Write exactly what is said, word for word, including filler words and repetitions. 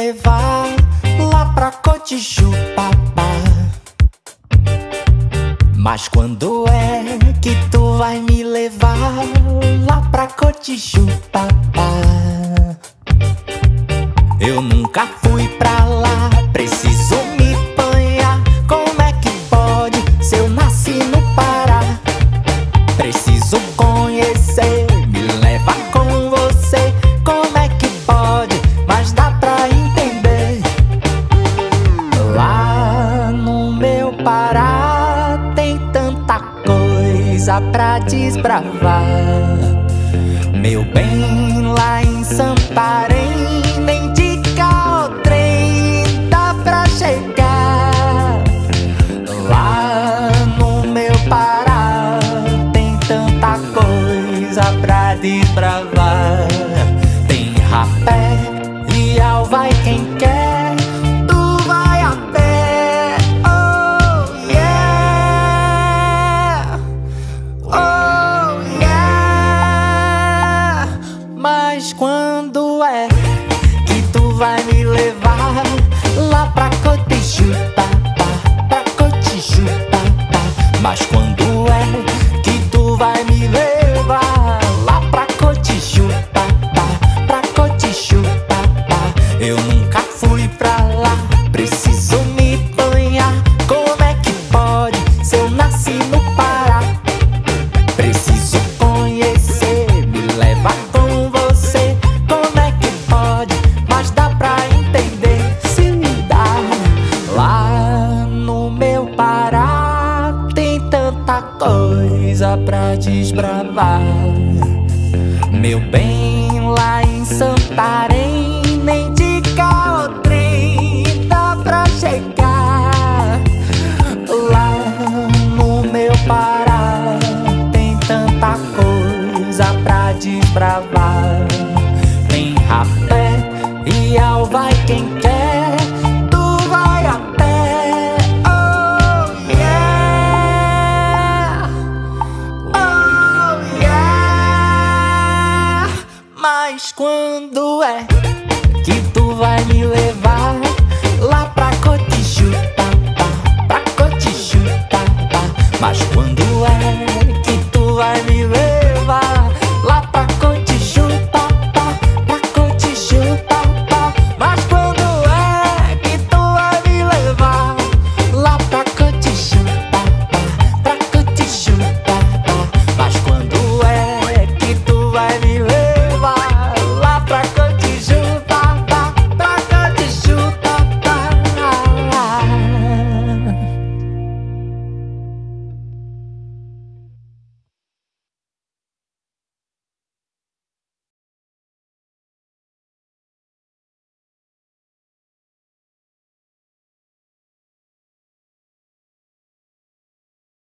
levar lá pra Cotijuba. Mas quando é que tu vai me levar lá pra Cotijuba? Eu nunca fui pra lá, preciso me banhar. Como é que pode, se eu nasci no Pará? Preciso conhecer, me leva com você. Como é que pode, mas dá pra entender. Lá no meu Pará tem tanta coisa pra desbravar. Meu bem, lá em Santarém nem de carro ou trem dá pra chegar. Lá no meu Pará tem tanta coisa pra desbravar. Tem rapé e ao vai quem quer, tu vai a pé. Oh yeah, oh yeah. Mas quando é que tu vai me levar lá pra Cotijuba, pra Cotijuba? Mas quando é que tu vai me levar lá pra Cotijuba, pra Cotijuba? Eu nunca fui pra lá, preciso me banhar. Como é que pode, se eu nasci no Pará? Preciso conhecer, me leva com você. Como é que pode, mas dá pra entender. Se me dá. Lá no meu Pará tem tanta coisa pra desbravar. Meu bem, lá em Santarém